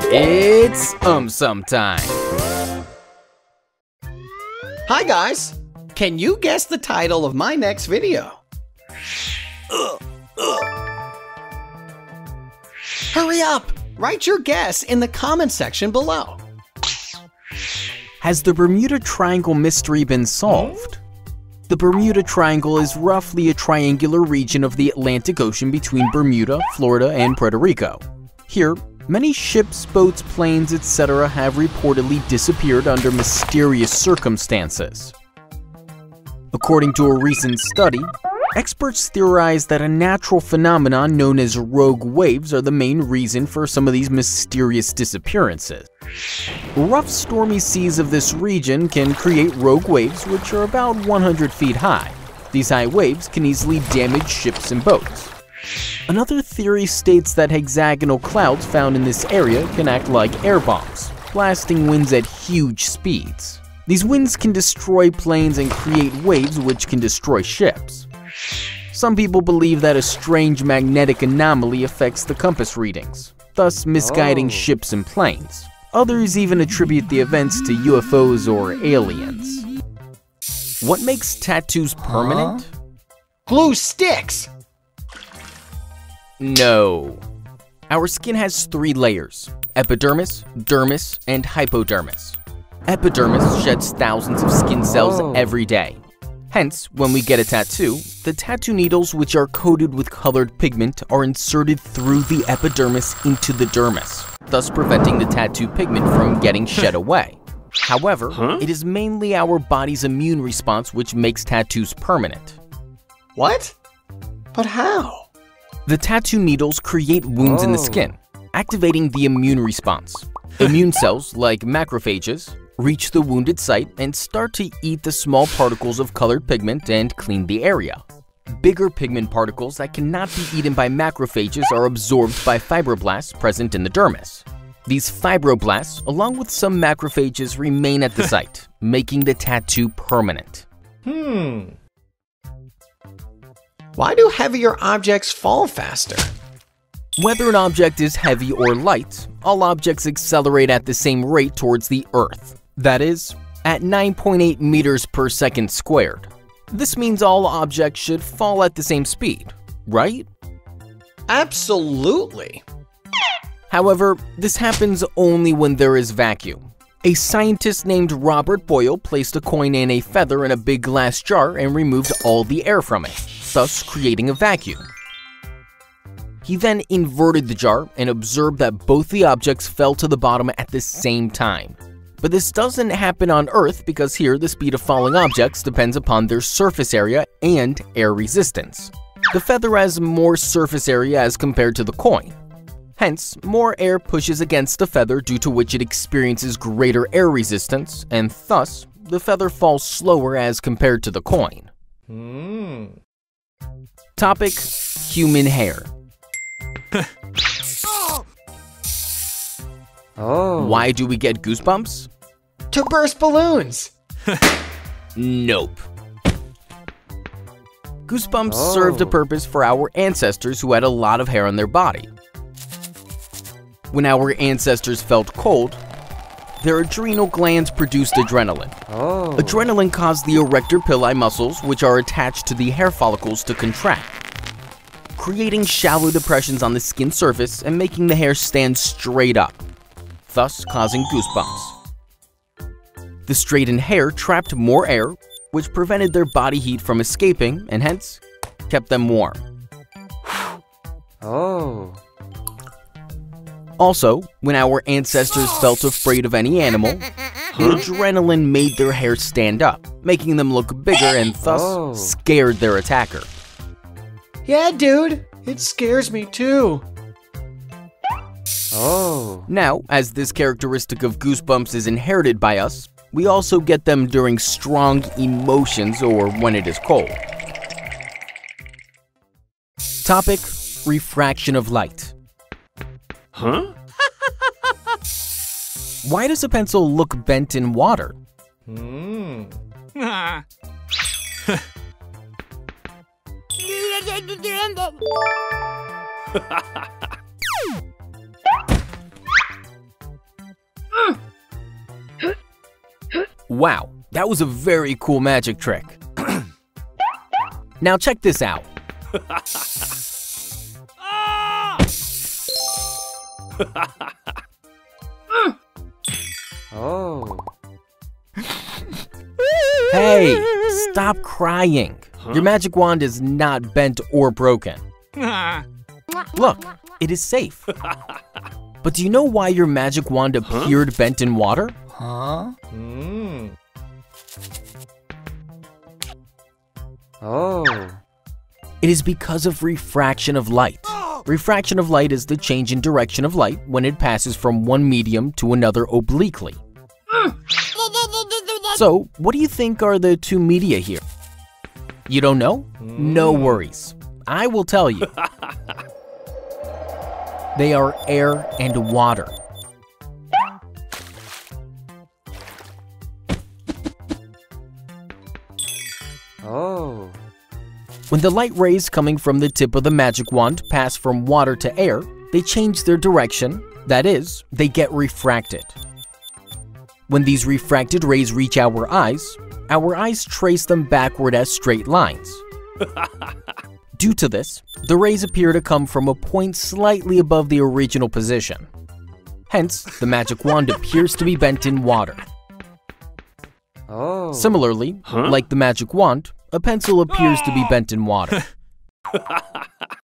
It's AumSum time. Hi guys! Can you guess the title of my next video? Hurry up! Write your guess in the comment section below. Has the Bermuda Triangle mystery been solved? The Bermuda Triangle is roughly a triangular region of the Atlantic Ocean between Bermuda, Florida, and Puerto Rico. Here, many ships, boats, planes, etc. have reportedly disappeared under mysterious circumstances. According to a recent study, experts theorize that a natural phenomenon known as rogue waves are the main reason for some of these mysterious disappearances. Rough, stormy seas of this region can create rogue waves which are about 100 feet high. These high waves can easily damage ships and boats. Another theory states that hexagonal clouds found in this area can act like air bombs, blasting winds at huge speeds. These winds can destroy planes and create waves which can destroy ships. Some people believe that a strange magnetic anomaly affects the compass readings, thus misguiding ships and planes. Others even attribute the events to UFOs or aliens. What makes tattoos permanent? Glue sticks! No. Our skin has 3 layers: epidermis, dermis, and hypodermis. Epidermis sheds thousands of skin cells every day. Hence, when we get a tattoo, the tattoo needles, which are coated with colored pigment, are inserted through the epidermis into the dermis, thus preventing the tattoo pigment from getting shed away. However, it is mainly our body's immune response which makes tattoos permanent. What? But how? The tattoo needles create wounds in the skin, activating the immune response. Immune cells, like macrophages, reach the wounded site and start to eat the small particles of colored pigment and clean the area. Bigger pigment particles that cannot be eaten by macrophages are absorbed by fibroblasts present in the dermis. These fibroblasts, along with some macrophages, remain at the site, making the tattoo permanent. Why do heavier objects fall faster? Whether an object is heavy or light, all objects accelerate at the same rate towards the Earth. That is, at 9.8 meters per second squared. This means all objects should fall at the same speed, right? Absolutely. However, this happens only when there is vacuum. A scientist named Robert Boyle placed a coin and a feather in a big glass jar and removed all the air from it, thus creating a vacuum. He then inverted the jar and observed that both the objects fell to the bottom at the same time. But this doesn't happen on Earth because here the speed of falling objects depends upon their surface area and air resistance. The feather has more surface area as compared to the coin. Hence, more air pushes against the feather, due to which it experiences greater air resistance, and thus, the feather falls slower as compared to the coin. Topic: human hair. Why do we get goosebumps? To burst balloons! Nope. Goosebumps served a purpose for our ancestors who had a lot of hair on their body. When our ancestors felt cold, their adrenal glands produced adrenaline. Adrenaline caused the erector pili muscles, which are attached to the hair follicles, to contract, creating shallow depressions on the skin surface and making the hair stand straight up, thus causing goosebumps. The straightened hair trapped more air, which prevented their body heat from escaping and hence kept them warm. Also, when our ancestors felt afraid of any animal, the adrenaline made their hair stand up, making them look bigger and thus scared their attacker. Yeah, dude, it scares me too. Now, as this characteristic of goosebumps is inherited by us, we also get them during strong emotions or when it is cold. Topic: refraction of light. Why does a pencil look bent in water? Wow, that was a very cool magic trick. Now check this out. Oh. Hey, stop crying. Your magic wand is not bent or broken. Look, it is safe. But do you know why your magic wand appeared bent in water? Oh. It is because of refraction of light. Refraction of light is the change in direction of light when it passes from one medium to another obliquely. So, what do you think are the two media here? You don't know? No worries. I will tell you. They are air and water. Oh. When the light rays coming from the tip of the magic wand pass from water to air, they change their direction, that is, they get refracted. When these refracted rays reach our eyes trace them backward as straight lines. Due to this, the rays appear to come from a point slightly above the original position. Hence, the magic wand appears to be bent in water. Oh. Similarly, like the magic wand, a pencil appears to be bent in water.